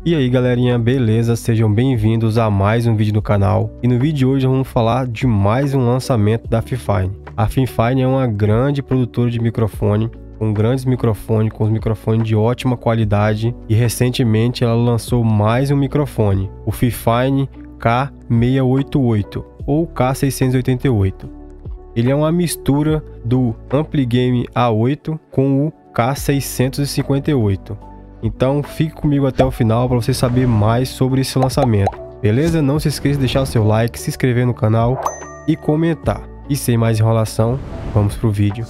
E aí galerinha, beleza? Sejam bem-vindos a mais um vídeo do canal. E no vídeo de hoje vamos falar de mais um lançamento da Fifine. A Fifine é uma grande produtora de microfone, com grandes microfones, com os microfones de ótima qualidade. E recentemente ela lançou mais um microfone, o Fifine K688 ou K688. Ele é uma mistura do Ampligame A8 com o K658. Então fique comigo até o final para você saber mais sobre esse lançamento, beleza? Não se esqueça de deixar o seu like, se inscrever no canal e comentar. E sem mais enrolação, vamos pro vídeo.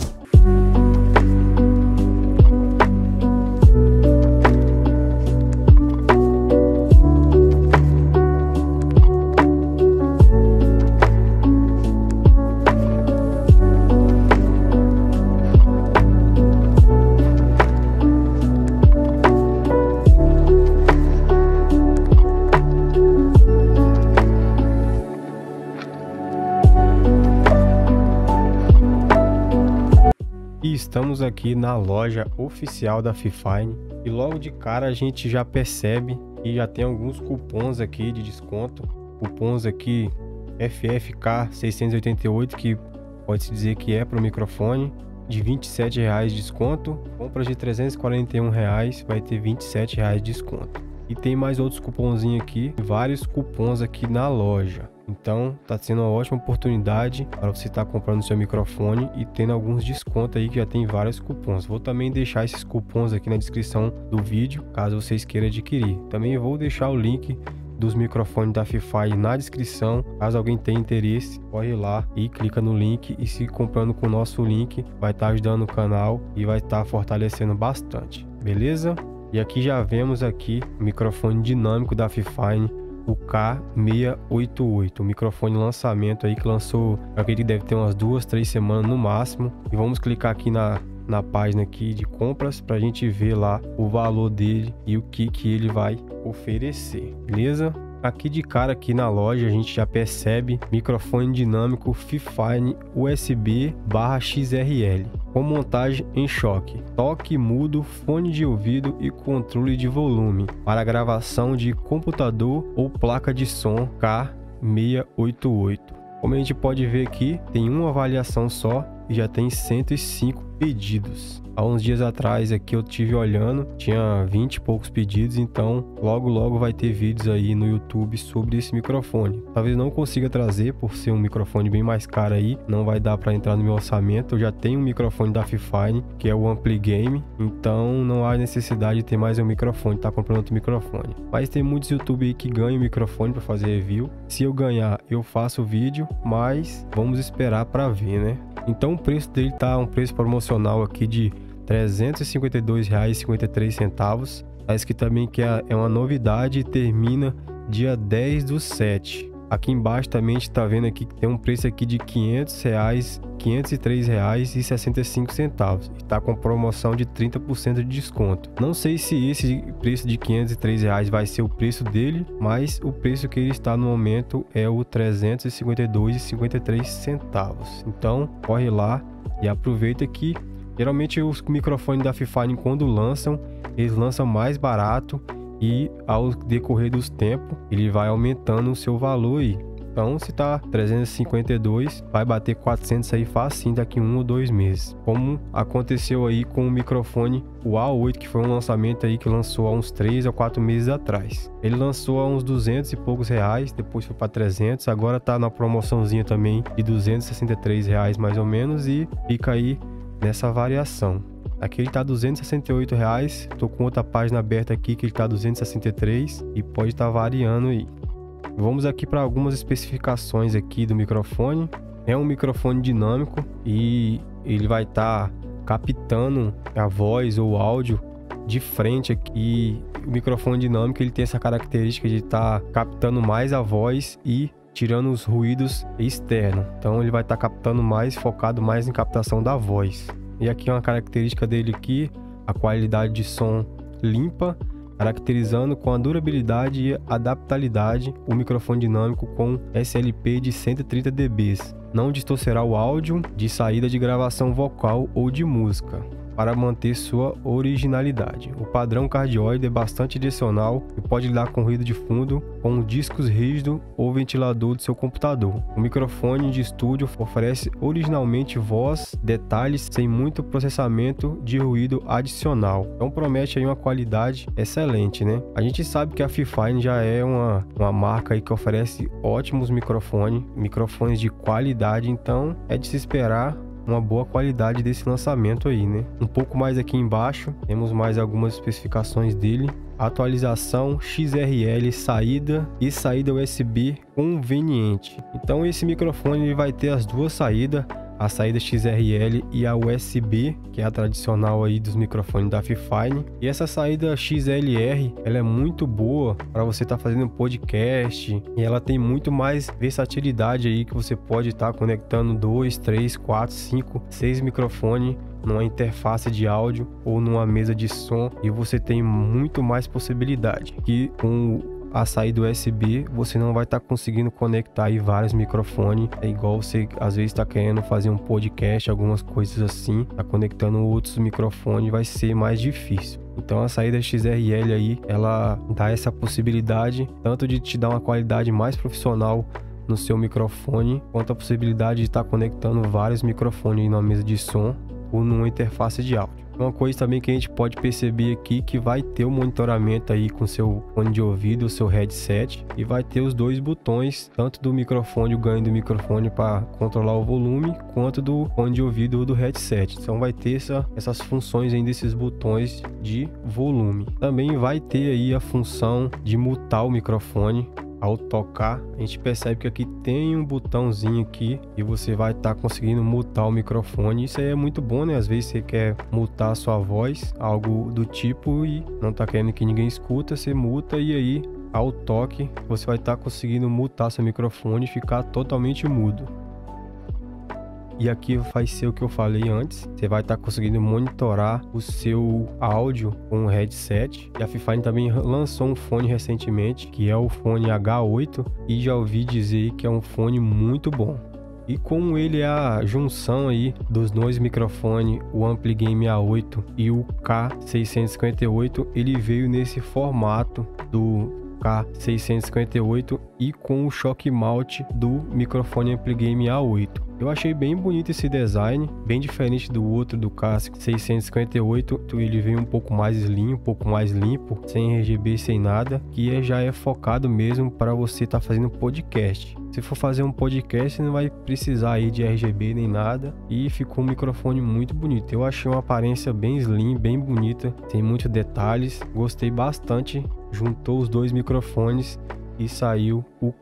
E estamos aqui na loja oficial da Fifine e logo de cara a gente já percebe que já tem alguns cupons aqui de desconto. Cupons aqui FFK 688, que pode-se dizer que é para o microfone, de R$ 27,00 de desconto. Compras de R$ 341,00 vai ter R$ 27,00 de desconto. E tem mais outros cupomzinhos aqui, vários cupons aqui na loja. Então tá sendo uma ótima oportunidade para você estar comprando seu microfone e tendo alguns descontos aí, que já tem vários cupons. Vou também deixar esses cupons aqui na descrição do vídeo, caso vocês queiram adquirir. Também vou deixar o link dos microfones da Fifine na descrição, caso alguém tenha interesse, corre lá e clica no link, e se comprando com o nosso link vai estar ajudando o canal e vai estar fortalecendo bastante, beleza? E aqui já vemos aqui o microfone dinâmico da Fifine, o K688, o microfone lançamento aí que lançou, eu acredito que deve ter umas 2-3 semanas no máximo. E vamos clicar aqui na página aqui de compras para a gente ver lá o valor dele e o que ele vai oferecer, beleza? Aqui de cara aqui na loja a gente já percebe microfone dinâmico Fifine USB/XRL com montagem em choque, toque mudo, fone de ouvido e controle de volume para gravação de computador ou placa de som K688. Como a gente pode ver aqui, tem uma avaliação só e já tem 105 pedidos. Há uns dias atrás aqui eu tive olhando, tinha 20 e poucos pedidos, então logo vai ter vídeos aí no YouTube sobre esse microfone. Talvez não consiga trazer por ser um microfone bem mais caro aí, não vai dar para entrar no meu orçamento. Eu já tenho um microfone da Fifine, que é o Ampligame, então não há necessidade de ter mais um microfone, tá comprando outro microfone. Mas tem muitos YouTube aí que ganham microfone para fazer review. Se eu ganhar, eu faço o vídeo, mas vamos esperar para ver, né? Então o preço dele tá um preço promocional aqui de R$ 352,53. Tá escrito também que é uma novidade e termina dia 10/7. Aqui embaixo também a gente tá vendo aqui que tem um preço aqui de R$ 503,65. E tá com promoção de 30% de desconto. Não sei se esse preço de R$ 503 vai ser o preço dele, mas o preço que ele está no momento é o R$ 352,53. Então corre lá e aproveita que geralmente os microfones da Fifine, quando lançam, eles lançam mais barato e ao decorrer dos tempos ele vai aumentando o seu valor aí. Então se tá 352, vai bater 400 aí facinho daqui 1 ou 2 meses. Como aconteceu aí com o microfone, o A8, que foi um lançamento aí que lançou há uns 3 ou 4 meses atrás. Ele lançou a uns 200 e poucos reais, depois foi para 300, agora tá na promoçãozinha também de R$ 263 mais ou menos, e fica aí nessa variação. Aqui ele tá R$ 268, tô com outra página aberta aqui que ele tá R$ 263 e pode estar variando aí. Vamos aqui para algumas especificações aqui do microfone. É um microfone dinâmico e ele vai estar captando a voz ou áudio de frente aqui. O microfone dinâmico ele tem essa característica de estar captando mais a voz e tirando os ruídos externos. Então ele vai estar captando mais, focado mais em captação da voz. E aqui é uma característica dele aqui, a qualidade de som limpa, caracterizando com a durabilidade e adaptabilidade o microfone dinâmico com SLP de 130 dB. Não distorcerá o áudio de saída de gravação vocal ou de música. para manter sua originalidade. O padrão cardioide é bastante direcional e pode lidar com ruído de fundo, com discos rígidos ou ventilador do seu computador. O microfone de estúdio oferece originalmente voz, detalhes sem muito processamento de ruído adicional. Então promete aí uma qualidade excelente, né? A gente sabe que a Fifine já é uma marca aí que oferece ótimos microfones de qualidade, então é de se esperar uma boa qualidade desse lançamento aí, né? Um pouco mais aqui embaixo, temos mais algumas especificações dele. Atualização XRL saída e saída USB conveniente. Então esse microfone ele vai ter as duas saídas, a saída XRL e a USB, que é a tradicional aí dos microfones da Fifine. E essa saída XLR, ela é muito boa para você estar fazendo podcast, e ela tem muito mais versatilidade aí, que você pode estar conectando 2, 3, 4, 5, 6 microfones numa interface de áudio ou numa mesa de som, e você tem muito mais possibilidade. Que com a saída USB você não vai estar conseguindo conectar aí vários microfones, é igual você às vezes está querendo fazer um podcast, algumas coisas assim, tá conectando outros microfones, vai ser mais difícil. Então a saída XRL aí, ela dá essa possibilidade tanto de te dar uma qualidade mais profissional no seu microfone, quanto a possibilidade de estar conectando vários microfones aí na mesa de som ou numa interface de áudio. Uma coisa também que a gente pode perceber aqui, que vai ter o monitoramento aí com seu fone de ouvido, o seu headset, e vai ter os dois botões, tanto do microfone, o ganho do microfone para controlar o volume, quanto do fone de ouvido ou do headset. Então vai ter essas funções aí desses botões de volume. Também vai ter aí a função de mutar o microfone. Ao tocar, a gente percebe que aqui tem um botãozinho aqui e você vai estar conseguindo mutar o microfone. Isso aí é muito bom, né? Às vezes você quer mutar a sua voz, algo do tipo, e não tá querendo que ninguém escuta, você muta, e aí ao toque você vai estar conseguindo mutar seu microfone e ficar totalmente mudo. E aqui vai ser o que eu falei antes, você vai estar conseguindo monitorar o seu áudio com o headset. E a Fifine também lançou um fone recentemente, que é o fone H8, e já ouvi dizer que é um fone muito bom. E como ele é a junção aí dos dois microfones, o Ampligame A8 e o K658, ele veio nesse formato do K658 e com o choque malte do microfone Ampligame A8. Eu achei bem bonito esse design, bem diferente do outro, do K658. Ele veio um pouco mais slim, um pouco mais limpo, sem RGB, sem nada, que já é focado mesmo para você estar fazendo podcast. Se for fazer um podcast, você não vai precisar aí de RGB nem nada, e ficou um microfone muito bonito. Eu achei uma aparência bem slim, bem bonita, tem muitos detalhes, gostei bastante. Juntou os dois microfones e saiu o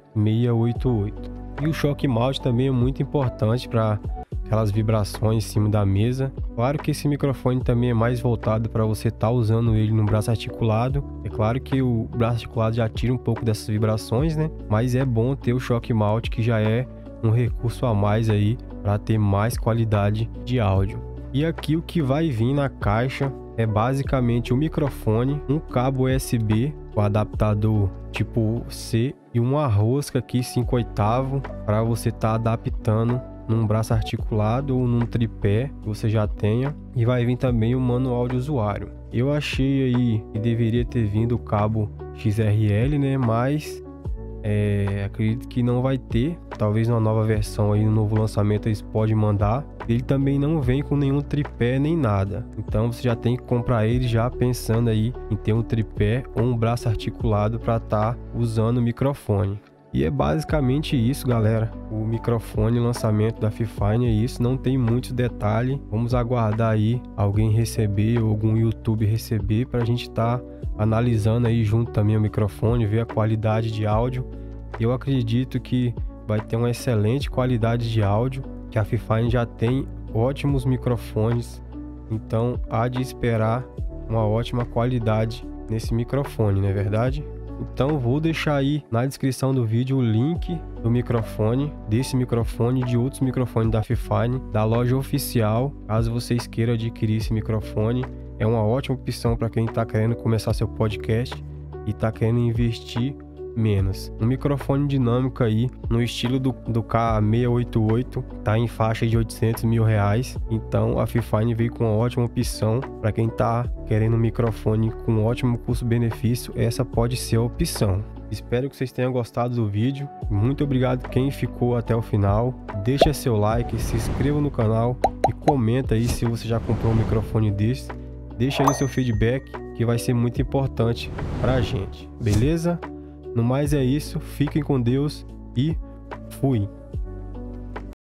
K688. E o choque malte também é muito importante para aquelas vibrações em cima da mesa. Claro que esse microfone também é mais voltado para você estar usando ele no braço articulado. É claro que o braço articulado já tira um pouco dessas vibrações, né? Mas é bom ter o choque malte, que já é um recurso a mais aí para ter mais qualidade de áudio. E aqui o que vai vir na caixa é basicamente o microfone, um cabo USB, o adaptador tipo C e uma rosca aqui 5/8 para você estar adaptando num braço articulado ou num tripé que você já tenha. E vai vir também o manual de usuário. Eu achei aí que deveria ter vindo o cabo XRL, né? Mas acredito que não vai ter. Talvez numa nova versão aí, no novo lançamento, eles podem mandar. Ele também não vem com nenhum tripé nem nada, então você já tem que comprar ele já pensando aí em ter um tripé ou um braço articulado para estar usando o microfone. E é basicamente isso, galera. O microfone lançamento da Fifine é isso, não tem muitos detalhes. Vamos aguardar aí alguém receber ou algum YouTube receber para a gente estar analisando aí junto também o microfone, ver a qualidade de áudio. Eu acredito que vai ter uma excelente qualidade de áudio, que a Fifine já tem ótimos microfones, então há de esperar uma ótima qualidade nesse microfone, não é verdade? Então vou deixar aí na descrição do vídeo o link do microfone, desse microfone e de outros microfones da Fifine, da loja oficial, caso vocês queiram adquirir esse microfone. É uma ótima opção para quem está querendo começar seu podcast e está querendo investir menos. Um microfone dinâmico aí no estilo do K688 tá em faixa de 800 mil reais. Então a Fifine veio com uma ótima opção para quem tá querendo um microfone com um ótimo custo-benefício. Essa pode ser a opção. Espero que vocês tenham gostado do vídeo. Muito obrigado quem ficou até o final. Deixa seu like, se inscreva no canal e comenta aí se você já comprou um microfone desse. Deixa aí seu feedback, que vai ser muito importante pra gente, beleza? No mais é isso, fiquem com Deus e fui!